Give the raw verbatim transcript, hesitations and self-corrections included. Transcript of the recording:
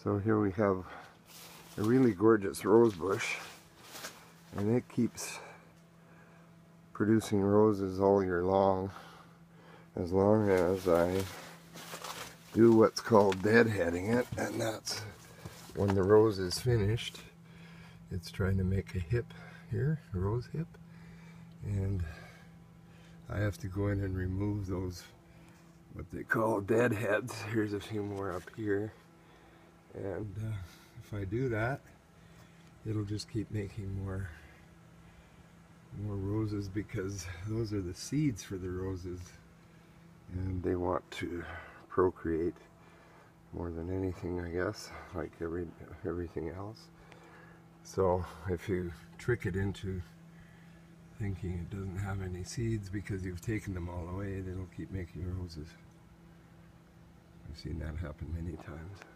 So here we have a really gorgeous rose bush, and it keeps producing roses all year long, as long as I do what's called deadheading it, and that's when the rose is finished. It's trying to make a hip here, a rose hip, and I have to go in and remove those, what they call deadheads. Here's a few more up here, and uh, if I do that, it'll just keep making more more roses, because those are the seeds for the roses, and they want to procreate more than anything, I guess, like every everything else. So if you trick it into thinking it doesn't have any seeds because you've taken them all away, then it'll keep making roses. I've seen that happen many times.